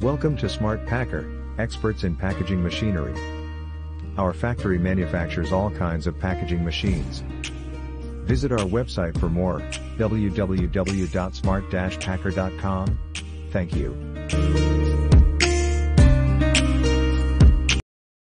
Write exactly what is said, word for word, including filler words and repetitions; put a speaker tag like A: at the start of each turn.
A: Welcome to Smart Packer, experts in packaging machinery. Our factory manufactures all kinds of packaging machines. Visit our website for more, w w w dot smart dash packer dot com. Thank you.